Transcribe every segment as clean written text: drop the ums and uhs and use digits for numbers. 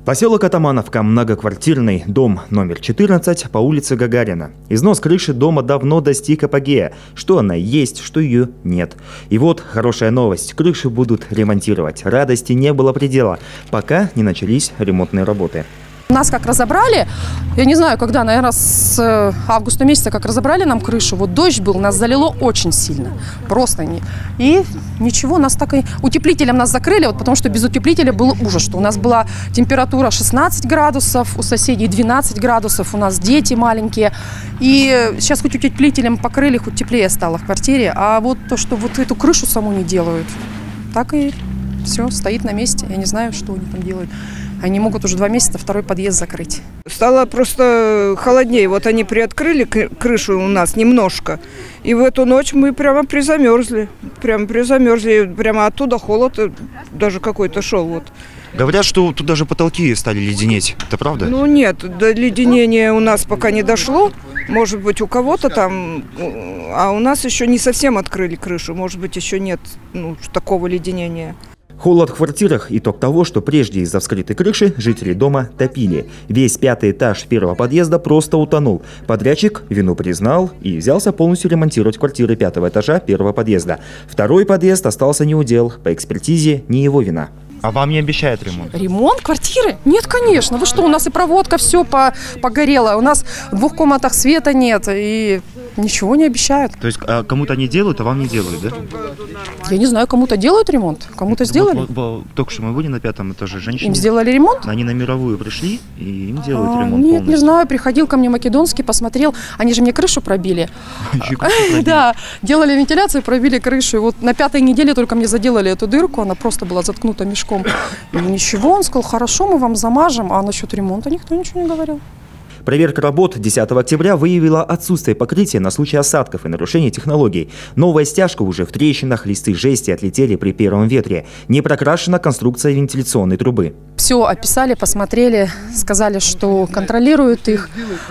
Поселок Атамановка, многоквартирный дом номер 14 по улице Гагарина. Износ крыши дома давно достиг апогея. Что она есть, что ее нет. И вот хорошая новость. Крышу будут ремонтировать. Радости не было предела, пока не начались ремонтные работы. Нас как разобрали, я не знаю, когда, наверное, с августа месяца, как разобрали нам крышу, вот дождь был, нас залило очень сильно, просто не. И ничего, нас так и утеплителем нас закрыли, вот потому что без утеплителя был ужас, что у нас была температура 16 градусов, у соседей 12 градусов, у нас дети маленькие. И сейчас хоть утеплителем покрыли, хоть теплее стало в квартире, а вот то, что вот эту крышу саму не делают, так и все, стоит на месте, я не знаю, что они там делают. Они могут уже 2 месяца второй подъезд закрыть. Стало просто холоднее. Вот они приоткрыли крышу у нас немножко. И в эту ночь мы прямо призамерзли. Прямо оттуда холод даже какой-то шел. Вот. Говорят, что тут даже потолки стали леденеть. Это правда? Ну нет, до леденения у нас пока не дошло. Может быть, у кого-то там, а у нас еще не совсем открыли крышу. Может быть, еще нет такого леденения. Холод в квартирах – итог того, что прежде из-за вскрытой крыши жители дома топили. Весь 5-й этаж первого подъезда просто утонул. Подрядчик вину признал и взялся полностью ремонтировать квартиры 5-го этажа первого подъезда. Второй подъезд остался неудел. По экспертизе не его вина. А вам не обещают ремонт? Ремонт квартиры? Нет, конечно. Вы что, у нас и проводка все погорела. У нас в 2 комнатах света нет. И ничего не обещают. То есть кому-то они делают, а вам не делают, да? Я не знаю, кому-то делают ремонт, кому-то сделали. Только что мы были на 5-м этаже, женщины. Им сделали ремонт? Они на Мировую пришли, и им делают ремонт Нет, полностью. не знаю, приходил ко мне македонский, посмотрел. Они же мне крышу пробили. Да, делали вентиляцию, пробили крышу. И вот на 5-й неделе только мне заделали эту дырку, она просто была заткнута мешком. И ничего, он сказал, хорошо, мы вам замажем, а насчет ремонта никто ничего не говорил. Проверка работ 10 октября выявила отсутствие покрытия на случай осадков и нарушений технологий. Новая стяжка уже в трещинах, листы жести отлетели при первом ветре. Не прокрашена конструкция вентиляционной трубы. Все описали, посмотрели, сказали, что контролируют их.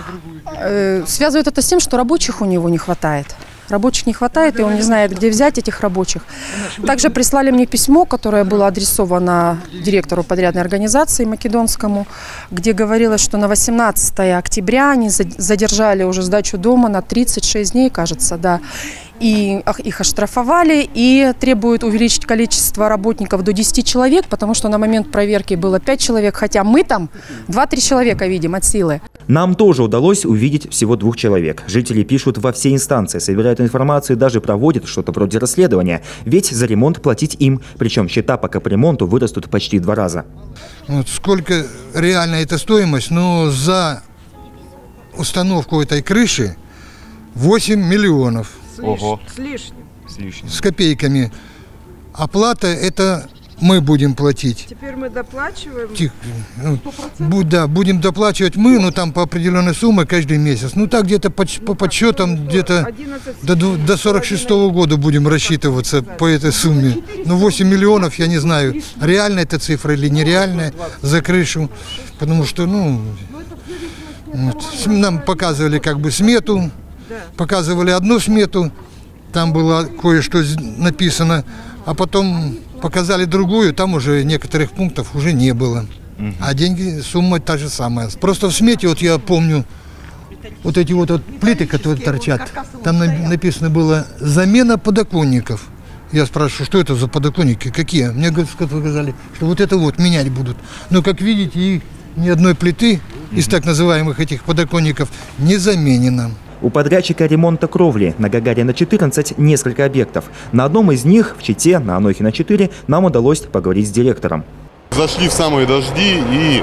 Связывают это с тем, что рабочих у него не хватает. Рабочих не хватает, и он не знает, где взять этих рабочих. Также прислали мне письмо, которое было адресовано директору подрядной организации македонскому, где говорилось, что на 18 октября они задержали уже сдачу дома на 36 дней, кажется, да. И их оштрафовали и требуют увеличить количество работников до 10 человек, потому что на момент проверки было 5 человек, хотя мы там 2-3 человека видим от силы. Нам тоже удалось увидеть всего 2 человек. Жители пишут во все инстанции, собирают информацию, даже проводят что-то вроде расследования. Ведь за ремонт платить им, причем счета по капремонту вырастут почти в 2 раза. Вот сколько реально эта стоимость, но за установку этой крыши 8 миллионов. Ого. С лишним. С копейками. Оплата это мы будем платить. Теперь мы доплачиваем. Да, будем доплачивать мы, но там по определенной сумме каждый месяц. Ну так где-то по подсчетам где-то до 46-го года будем рассчитываться по этой сумме. Ну 8 миллионов, я не знаю, реальная эта цифра или нереальная за крышу. Потому что, нам показывали как бы смету. Показывали одну смету, там было кое-что написано, а потом показали другую, там уже некоторых пунктов уже не было. А деньги, сумма та же самая. Просто в смете, вот я помню, вот эти вот плиты, которые торчат, там написано было «замена подоконников». Я спрашиваю, что это за подоконники, какие? Мне сказали, что вот это вот менять будут. Но, как видите, и ни одной плиты из так называемых этих подоконников не заменено. У подрядчика ремонта кровли на Гагарина 14 несколько объектов. На одном из них, в Чите, на Анохина 4, нам удалось поговорить с директором. Зашли в самые дожди и,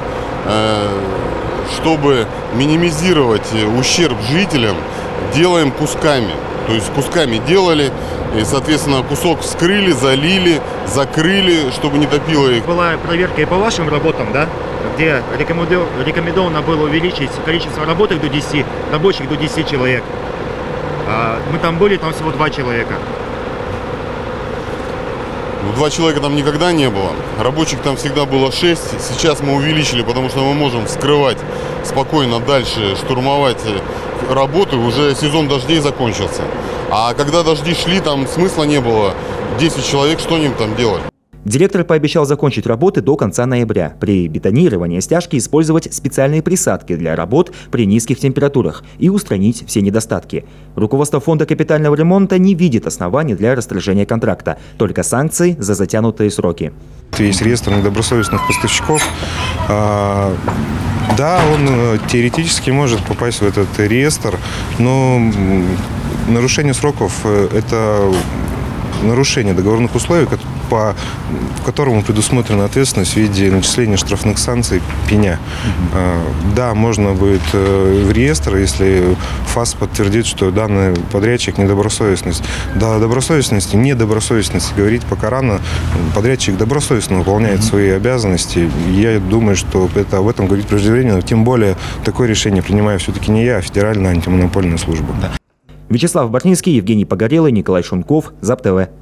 чтобы минимизировать ущерб жителям, делаем кусками. То есть кусками делали, и, соответственно, кусок вскрыли, залили, закрыли, чтобы не топило их. Была проверка и по вашим работам, да? Где рекомендовано было увеличить количество рабочих до 10 человек. Мы там были, там всего 2 человека. 2 человека там никогда не было. Рабочих там всегда было 6. Сейчас мы увеличили, потому что мы можем вскрывать спокойно дальше, штурмовать работы. Уже сезон дождей закончился. А когда дожди шли, там смысла не было. 10 человек, что им там делать? Директор пообещал закончить работы до конца ноября. При бетонировании стяжки использовать специальные присадки для работ при низких температурах и устранить все недостатки. Руководство фонда капитального ремонта не видит оснований для расторжения контракта, только санкции за затянутые сроки. Есть реестр недобросовестных поставщиков. Да, он теоретически может попасть в этот реестр, но нарушение сроков – это нарушение договорных условий, по которому предусмотрена ответственность в виде начисления штрафных санкций, пеня. Да, можно будет в реестр, если ФАС подтвердит, что данный подрядчик недобросовестность. Да, добросовестности, недобросовестности говорить пока рано. Подрядчик добросовестно выполняет свои обязанности. Я думаю, что об этом говорить преждевременно. Тем более, такое решение принимаю все-таки не я, а Федеральная антимонопольная служба. Вячеслав Бортницкий, Евгений Погорелый, Николай Шунков, ЗАП-ТВ.